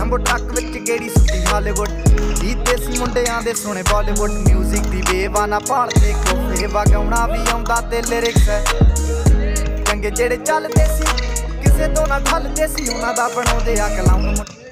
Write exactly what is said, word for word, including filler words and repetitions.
ਲੈਂਬੋ truck ਵਿੱਚ ਗੇੜੀ ਸੁੱਤੀ Hollywood ਗੀਤ ਦੇਸੀ ਮੁੰਡਿਆਂ ਦੇ ਸੁਣੇ ਬਾਲੀਵੁੱਡ ਮਿਊਜ਼ਿਕ ਦੀ ਵੇਵਾ ਨਾ ਭਾਲਦੇ ਕੋਫੇ ਵਗਾਉਣਾ ਵੀ ਆਉਂਦਾ ਤੇ ਲਿਰਿਕਸ ਹੈ ਚੰਗੇ ਜਿਹੜੇ ਚੱਲਦੇ ਸੀ ਕਿਸੇ ਤੋਂ ਨਾ ਠੱਲਦੇ ਸੀ ਉਹਨਾਂ ਦਾ ਬਣਾਉਂਦੇ ਆ ਕਲਾਮ